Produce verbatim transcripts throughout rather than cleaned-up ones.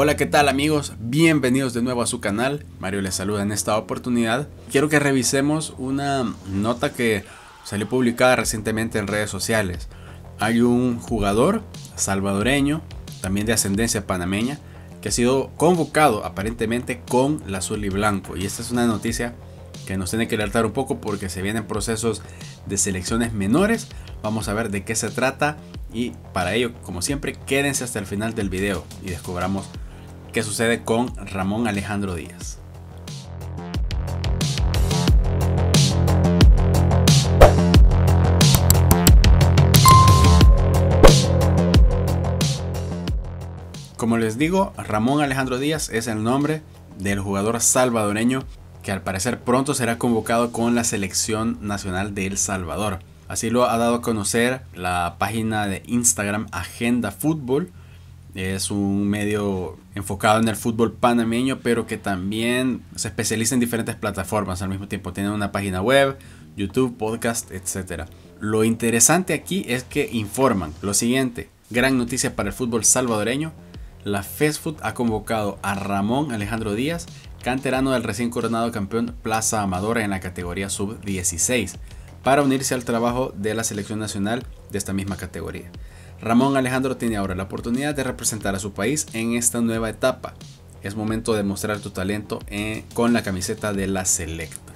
Hola, ¿qué tal amigos? Bienvenidos de nuevo a su canal. Mario les saluda en esta oportunidad. Quiero que revisemos una nota que salió publicada recientemente en redes sociales. Hay un jugador salvadoreño, también de ascendencia panameña, que ha sido convocado aparentemente con la azul y blanco. Y esta es una noticia que nos tiene que alertar un poco porque se vienen procesos de selecciones menores. Vamos a ver de qué se trata y para ello, como siempre, quédense hasta el final del video y descubramos qué sucede con Ramón Alejandro Díaz. Como les digo, Ramón Alejandro Díaz es el nombre del jugador salvadoreño que al parecer pronto será convocado con la selección nacional de El Salvador. Así lo ha dado a conocer la página de Instagram Agenda Fútbol. Es un medio enfocado en el fútbol panameño, pero que también se especializa en diferentes plataformas al mismo tiempo. Tiene una página web, YouTube, podcast, etcétera. Lo interesante aquí es que informan lo siguiente. Gran noticia para el fútbol salvadoreño. La FESFUT ha convocado a Ramón Alejandro Díaz, canterano del recién coronado campeón Plaza Amadora en la categoría sub dieciséis, para unirse al trabajo de la selección nacional de esta misma categoría. Ramón Alejandro tiene ahora la oportunidad de representar a su país en esta nueva etapa. Es momento de mostrar tu talento en, con la camiseta de la Selecta.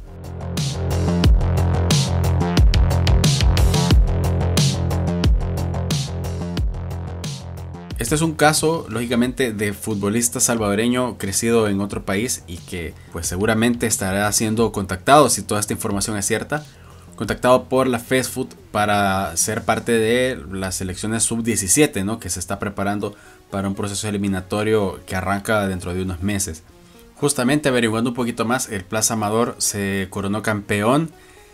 Este es un caso, lógicamente, de futbolista salvadoreño crecido en otro país y que pues seguramente estará siendo contactado, si toda esta información es cierta, contactado por la FESFUT para ser parte de las selecciones sub diecisiete, ¿no? Que se está preparando para un proceso eliminatorio que arranca dentro de unos meses. Justamente averiguando un poquito más, el Plaza Amador se coronó campeón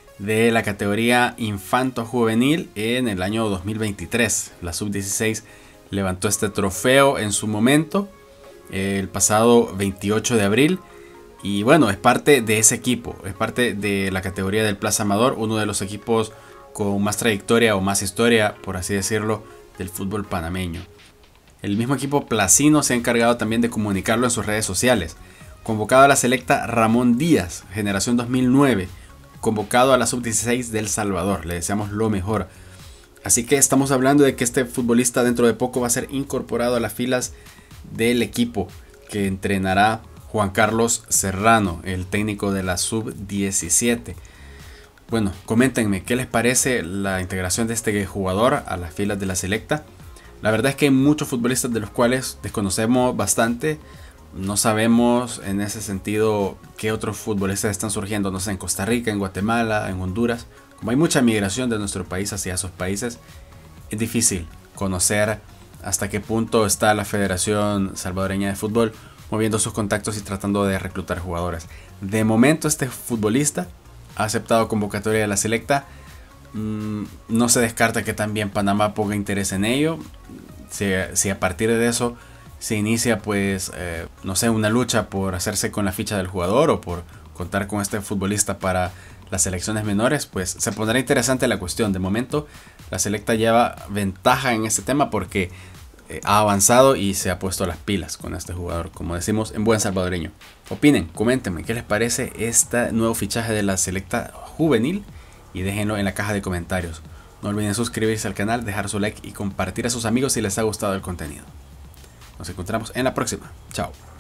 de la categoría infanto juvenil en el año dos mil veintitrés. La sub dieciséis levantó este trofeo en su momento, el pasado veintiocho de abril. Y bueno, es parte de ese equipo, es parte de la categoría del Plaza Amador, uno de los equipos con más trayectoria o más historia, por así decirlo, del fútbol panameño. El mismo equipo placino se ha encargado también de comunicarlo en sus redes sociales. Convocado a la selecta Ramón Díaz, generación dos mil nueve, convocado a la sub dieciséis del Salvador, le deseamos lo mejor. Así que estamos hablando de que este futbolista dentro de poco va a ser incorporado a las filas del equipo que entrenará Juan Carlos Serrano, el técnico de la sub diecisiete. Bueno, coméntenme qué les parece la integración de este jugador a las filas de la selecta. La verdad es que hay muchos futbolistas de los cuales desconocemos bastante. No sabemos en ese sentido qué otros futbolistas están surgiendo, no sé, en Costa Rica, en Guatemala, en Honduras. Como hay mucha migración de nuestro país hacia esos países, es difícil conocer hasta qué punto está la Federación Salvadoreña de Fútbol moviendo sus contactos y tratando de reclutar jugadores. De momento este futbolista ha aceptado convocatoria de la selecta. Mm, no se descarta que también Panamá ponga interés en ello. Si, si a partir de eso se inicia pues, eh, no sé, una lucha por hacerse con la ficha del jugador o por contar con este futbolista para las selecciones menores, pues se pondrá interesante la cuestión. De momento la selecta lleva ventaja en este tema porque eh, ha avanzado y se ha puesto las pilas con este jugador, como decimos en buen salvadoreño. Opinen, coméntenme qué les parece este nuevo fichaje de la selecta juvenil y déjenlo en la caja de comentarios. No olviden suscribirse al canal, dejar su like y compartir a sus amigos si les ha gustado el contenido. Nos encontramos en la próxima. Chao.